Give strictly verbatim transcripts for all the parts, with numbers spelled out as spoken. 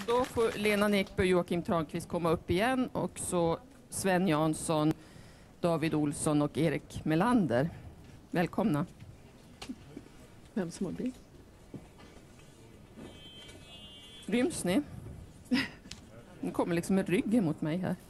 Då får Lena Nekby och Joakim Tranqvist komma upp igen, och så Sven Jansson, David Olsson och Erik Melander. Välkomna. Vem som har blivit? Ryms ni? Ni kommer liksom med ryggen mot mig här.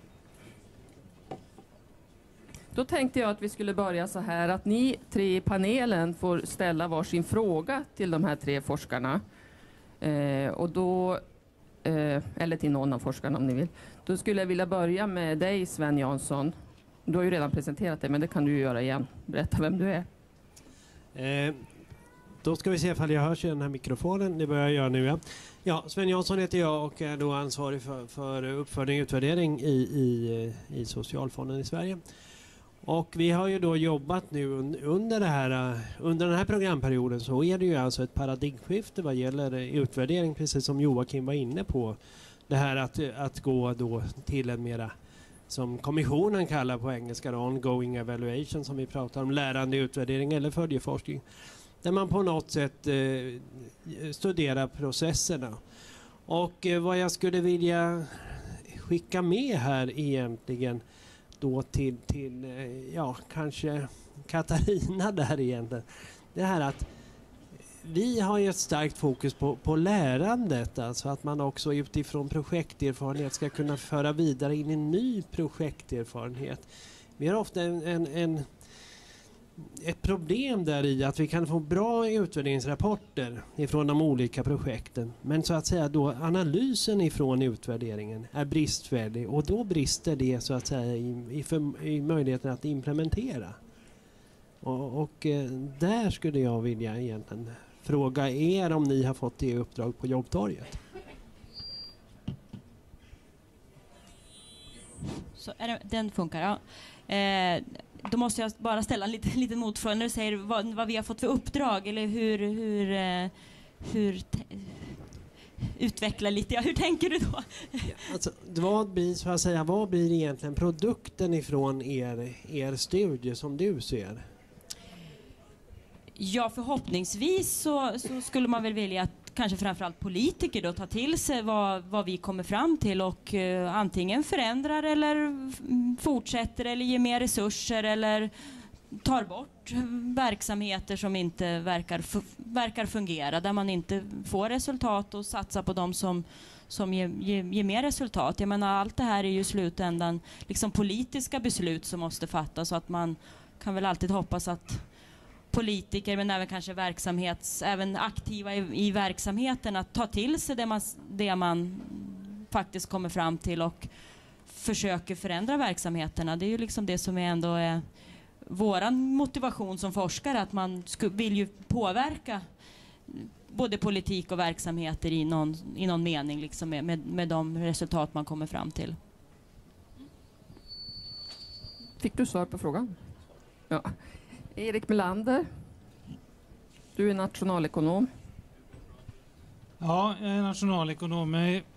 Då tänkte jag att vi skulle börja så här, att ni tre i panelen får ställa varsin fråga till de här tre forskarna. Eh, och då, eh, eller till någon av forskarna om ni vill. Då skulle jag vilja börja med dig, Sven Jansson. Du har ju redan presenterat dig, men det kan du ju göra igen. Berätta vem du är. Eh, då ska vi se ifall jag hörs i den här mikrofonen. Det börjar jag göra nu, ja. Ja, Sven Jansson heter jag och är då ansvarig för, för uppföljning och utvärdering i, i, i Socialfonden i Sverige. Och vi har ju då jobbat nu under, det här, under den här programperioden, så är det ju alltså ett paradigmskifte vad gäller utvärdering, precis som Joakim var inne på. Det här att, att gå då till en mera, som kommissionen kallar på engelska, ongoing evaluation, som vi pratar om, lärande utvärdering eller följeforskning. Där man på något sätt eh, studerar processerna. Och eh, vad jag skulle vilja skicka med här egentligen då till, till eh, ja, kanske Katarina där egentligen. Det här att vi har ju ett starkt fokus på, på lärandet, alltså att man också utifrån projekterfarenhet ska kunna föra vidare in en ny projekterfarenhet. Vi har ofta en, en, en ett problem där i att vi kan få bra utvärderingsrapporter ifrån de olika projekten, men så att säga då analysen ifrån utvärderingen är bristfällig, och då brister det så att säga i, i, för, i möjligheten att implementera. Och, och eh, där skulle jag vilja egentligen fråga er om ni har fått det uppdrag på Jobbtorget. Så är det, den funkar, ja. Eh, då måste jag bara ställa en liten, liten motfråga när du säger vad, vad vi har fått för uppdrag, eller hur, hur, eh, hur te- utveckla lite, ja, hur tänker du då? Ja, alltså, vad blir, så att säga, vad blir egentligen produkten ifrån er, er studie som du ser? Ja, förhoppningsvis så, så skulle man väl vilja att kanske framförallt politiker då tar till sig vad, vad vi kommer fram till, och uh, antingen förändrar eller fortsätter eller ger mer resurser eller tar bort verksamheter som inte verkar, f- verkar fungera, där man inte får resultat, och satsa på dem som, som ger, ger, ger mer resultat. Jag menar, allt det här är ju slutändan liksom politiska beslut som måste fattas, så att man kan väl alltid hoppas att politiker, men även kanske verksamhets, även aktiva i, i verksamheten, att ta till sig det man, det man faktiskt kommer fram till och försöker förändra verksamheterna. Det är ju liksom det som är ändå är våran motivation som forskare, att man sku, vill ju påverka både politik och verksamheter i någon, i någon mening liksom med, med, med de resultat man kommer fram till. Fick du svar på frågan? Ja. Erik Melander, du är nationalekonom. Ja, jag är nationalekonom. Jag är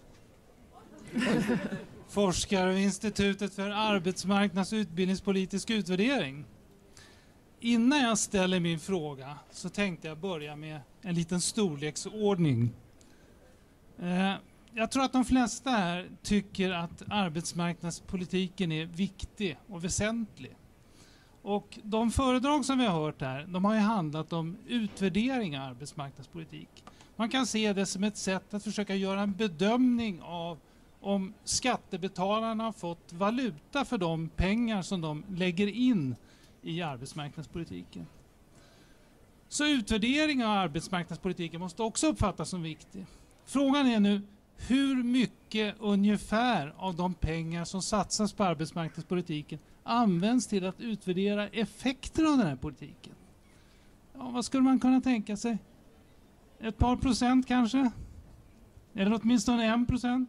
forskare vid Institutet för arbetsmarknads- och utbildningspolitisk utvärdering. Innan jag ställer min fråga så tänkte jag börja med en liten storleksordning. Eh, jag tror att de flesta här tycker att arbetsmarknadspolitiken är viktig och väsentlig. Och de föredrag som vi har hört här, de har ju handlat om utvärdering av arbetsmarknadspolitik. Man kan se det som ett sätt att försöka göra en bedömning av om skattebetalarna har fått valuta för de pengar som de lägger in i arbetsmarknadspolitiken. Så utvärdering av arbetsmarknadspolitiken måste också uppfattas som viktig. Frågan är nu, hur mycket ungefär av de pengar som satsas på arbetsmarknadspolitiken används till att utvärdera effekter av den här politiken? Ja, vad skulle man kunna tänka sig? Ett par procent kanske? Eller åtminstone en procent?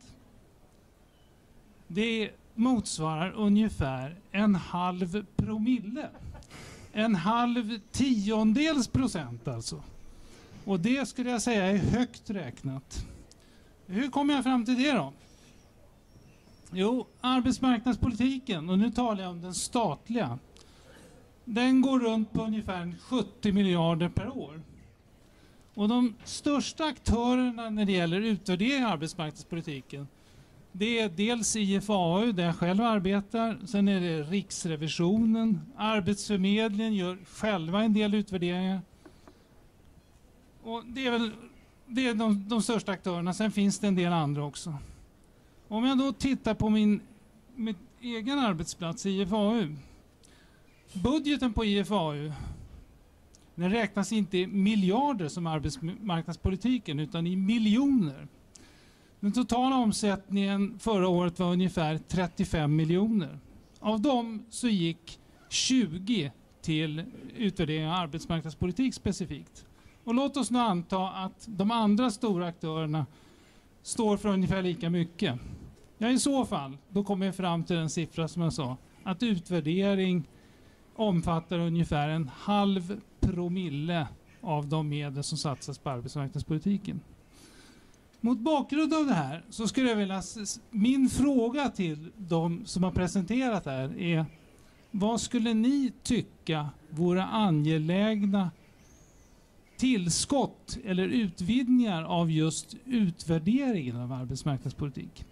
Det motsvarar ungefär en halv promille. En halv tiondels procent alltså. Och det skulle jag säga är högt räknat. Hur kommer jag fram till det då? Jo, arbetsmarknadspolitiken, och nu talar jag om den statliga, den går runt på ungefär sjuttio miljarder per år. Och de största aktörerna när det gäller utvärdering av arbetsmarknadspolitiken, det är dels I F A U där jag själv arbetar, sen är det Riksrevisionen, Arbetsförmedlingen gör själva en del utvärderingar. Och det är väl det är de, de största aktörerna, sen finns det en del andra också. Om jag då tittar på min, min egen arbetsplats I F A U. Budgeten på I F A U, den räknas inte i miljarder som arbetsmarknadspolitiken utan i miljoner. Den totala omsättningen förra året var ungefär trettiofem miljoner. Av dem så gick tjugo till utvärdering av arbetsmarknadspolitik specifikt. Och låt oss nu anta att de andra stora aktörerna står för ungefär lika mycket. Ja, i så fall, då kommer jag fram till den siffra som jag sa, att utvärdering omfattar ungefär en halv promille av de medel som satsas på arbetsmarknadspolitiken. Mot bakgrund av det här så skulle jag vilja, min fråga till de som har presenterat här är: vad skulle ni tycka vore angelägna tillskott eller utvidgningar av just utvärderingen av arbetsmarknadspolitik?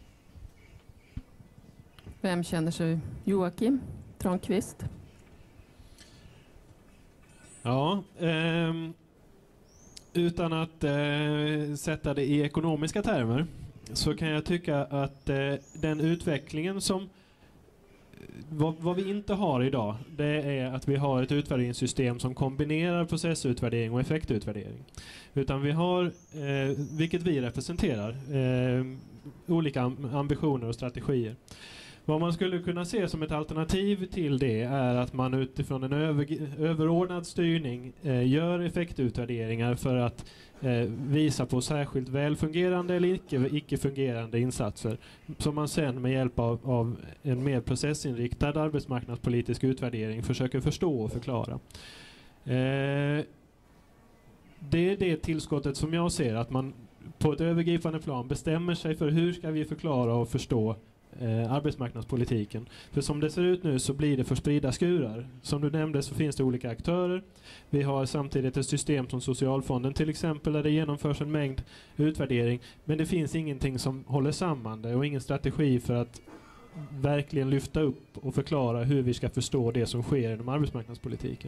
Vem känner sig? Joakim Tranqvist. Ja, eh, utan att eh, sätta det i ekonomiska termer så kan jag tycka att eh, den utvecklingen som vad, vad vi inte har idag, det är att vi har ett utvärderingssystem som kombinerar processutvärdering och effektutvärdering. Utan vi har, eh, vilket vi representerar, eh, olika ambitioner och strategier. Vad man skulle kunna se som ett alternativ till det är att man utifrån en över, överordnad styrning eh, gör effektutvärderingar för att eh, visa på särskilt välfungerande eller icke, icke-fungerande insatser som man sen med hjälp av, av en mer processinriktad arbetsmarknadspolitisk utvärdering försöker förstå och förklara. Eh, det är det tillskottet som jag ser, att man på ett övergripande plan bestämmer sig för hur ska vi förklara och förstå Eh, arbetsmarknadspolitiken. För som det ser ut nu så blir det för spridda skurar. Som du nämnde så finns det olika aktörer. Vi har samtidigt ett system som Socialfonden till exempel där det genomförs en mängd utvärdering. Men det finns ingenting som håller samman det och ingen strategi för att verkligen lyfta upp och förklara hur vi ska förstå det som sker inom arbetsmarknadspolitiken.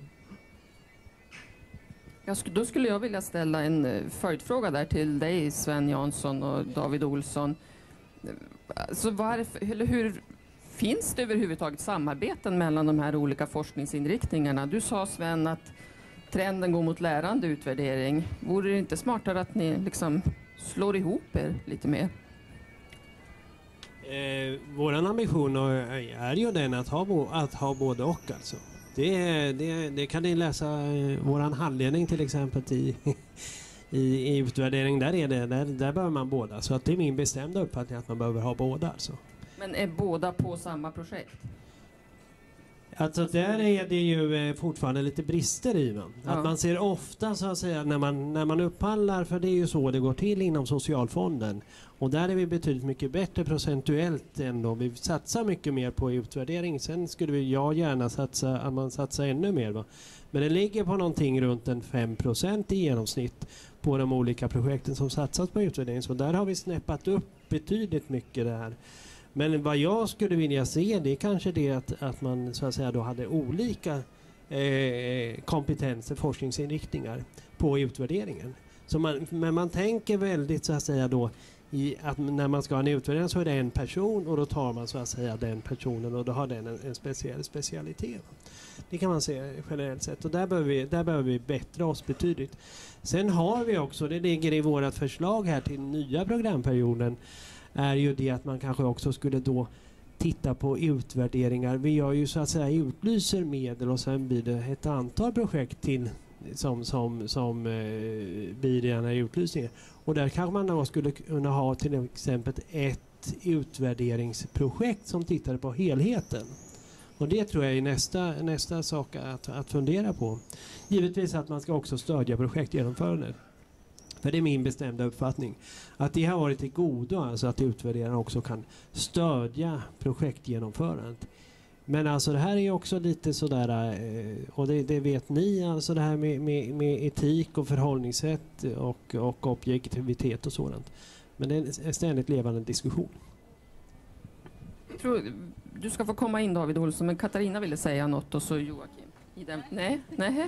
Jag sk- då skulle jag vilja ställa en uh, följdfråga där till dig, Sven Jansson och David Olsson. Så varför, eller hur finns det överhuvudtaget samarbeten mellan de här olika forskningsinriktningarna? Du sa, Sven, att trenden går mot lärande utvärdering. Vore det inte smartare att ni liksom slår ihop er lite mer? Eh, våran ambition är ju den att ha, bo, att ha både och alltså. Det, det, det kan ni läsa i våran handledning till exempel i I, i utvärdering, där är det, där, där behöver man båda. Så att det är min bestämda uppfattning att man behöver ha båda alltså. Men är båda på samma projekt? Alltså där är det ju fortfarande lite brister i man. Ja. Att man ser ofta så att säga när man, när man upphandlar, för det är ju så det går till inom Socialfonden. Och där är vi betydligt mycket bättre procentuellt ändå. Vi satsar mycket mer på utvärdering. Sen skulle vi, jag gärna satsa, att man satsar ännu mer va. Men det ligger på någonting runt en fem procent i genomsnitt på de olika projekten som satsas på utvärdering. Så där har vi snäppat upp betydligt mycket det här. Men vad jag skulle vilja se, det är kanske det att, att man så att säga då hade olika eh, kompetenser, forskningsinriktningar på utvärderingen. Så man, men man tänker väldigt så att säga då i att när man ska ha en utvärdering så är det en person och då tar man så att säga den personen och då har den en, en speciell specialitet. Det kan man se generellt sett och där behöver vi, där behöver vi bättra oss betydligt. Sen har vi också, det ligger i vårat förslag här till nya programperioden, är ju det att man kanske också skulle då titta på utvärderingar. Vi gör ju så att säga utlyser medel och sen blir det ett antal projekt till som, som, som eh, blir i den här utlysningen. Och där kanske man då skulle kunna ha till exempel ett utvärderingsprojekt som tittar på helheten. Och det tror jag är nästa, nästa sak att, att fundera på. Givetvis att man ska också stödja projektgenomförandet. För det är min bestämda uppfattning. Att det har varit till godo, alltså att utvärderaren också kan stödja projektgenomförandet. Men alltså det här är ju också lite sådär, eh, och det, det vet ni, alltså det här med, med, med etik och förhållningssätt och, och objektivitet och sådant. Men det är en ständigt levande diskussion. Jag tror, du ska få komma in, David Olsson, men Katarina ville säga något och så Joakim. I den, nej, nej.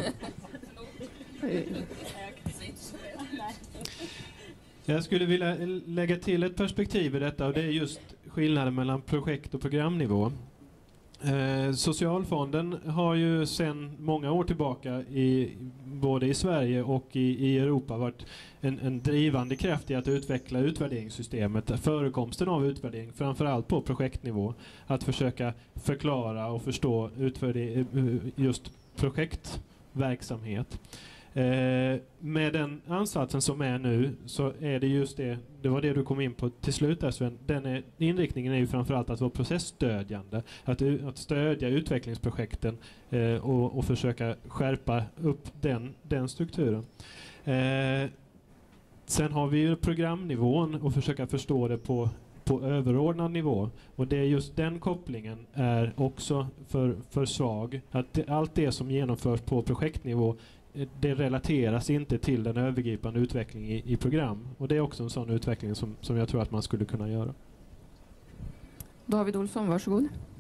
Jag skulle vilja lägga till ett perspektiv i detta, och det är just skillnaden mellan projekt- och programnivå. Eh, Socialfonden har ju sedan många år tillbaka i, både i Sverige och i, i Europa varit en, en drivande kraft i att utveckla utvärderingssystemet, förekomsten av utvärdering, framförallt på projektnivå, att försöka förklara och förstå utvärdering, just projektverksamhet. Eh, med den ansatsen som är nu så är det just det, det var det du kom in på till slut där, Sven. Den är, inriktningen är ju framförallt att vara processstödjande, att, att stödja utvecklingsprojekten eh, och, och försöka skärpa upp den, den strukturen. Eh, sen har vi ju programnivån och försöka förstå det på på överordnad nivå, och det är just den kopplingen är också för, för svag. Att det, allt det som genomförs på projektnivå, det relateras inte till den övergripande utvecklingen i, i program, och det är också en sån utveckling som, som jag tror att man skulle kunna göra. David Olsson, varsågod.